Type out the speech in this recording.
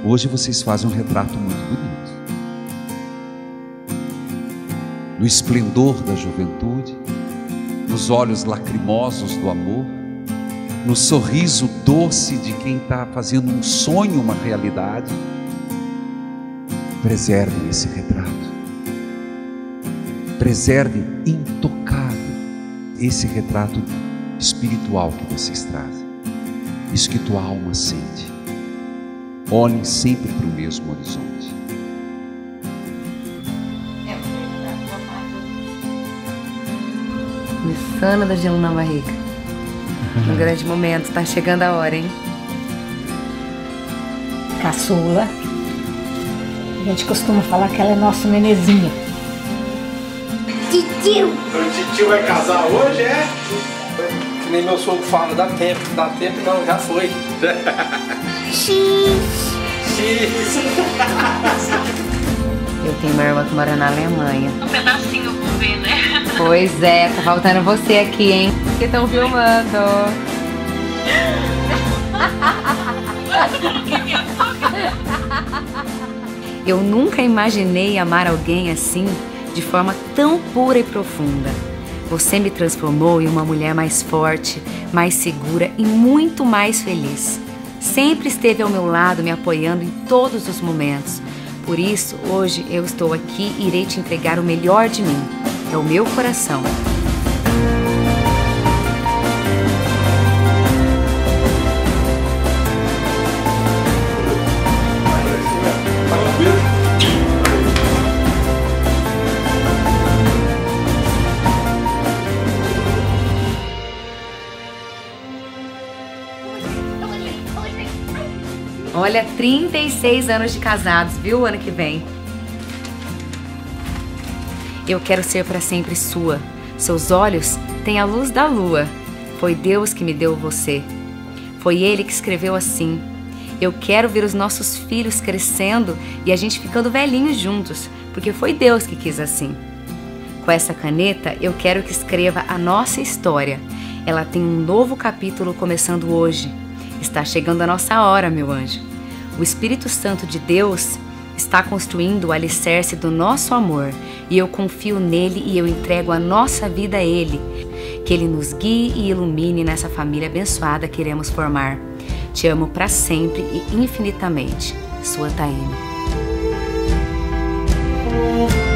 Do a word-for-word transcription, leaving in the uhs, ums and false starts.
Hoje vocês fazem um retrato muito bonito. No esplendor da juventude, nos olhos lacrimosos do amor, no sorriso doce de quem está fazendo um sonho uma realidade. Preservem esse retrato. Preservem intocável esse retrato espiritual que vocês trazem. Isso que tua alma sente. Olhem sempre para o mesmo horizonte. Missana da gelo na barriga. Um grande momento, tá chegando a hora, hein? Caçula. A gente costuma falar que ela é nosso nenezinho. Titio! O titio vai casar hoje, é? Que nem meu sogro fala, dá tempo, dá tempo, não, já foi. X. X. Eu tenho uma irmã que mora na Alemanha. Um pedacinho vou ver, né? Pois é, tá faltando você aqui, hein? Que estão filmando. Eu nunca imaginei amar alguém assim, de forma tão pura e profunda. Você me transformou em uma mulher mais forte, mais segura e muito mais feliz. Sempre esteve ao meu lado, me apoiando em todos os momentos. Por isso, hoje eu estou aqui e irei te entregar o melhor de mim. É o meu coração. Olha, trinta e seis anos de casados, viu? Ano que vem. Eu quero ser para sempre sua. Seus olhos têm a luz da lua. Foi Deus que me deu você. Foi Ele que escreveu assim. Eu quero ver os nossos filhos crescendo e a gente ficando velhinhos juntos, porque foi Deus que quis assim. Com essa caneta, eu quero que escreva a nossa história. Ela tem um novo capítulo começando hoje. Está chegando a nossa hora, meu anjo. O Espírito Santo de Deus está construindo o alicerce do nosso amor e eu confio nele e eu entrego a nossa vida a ele. Que ele nos guie e ilumine nessa família abençoada que iremos formar. Te amo para sempre e infinitamente. Sua Taime.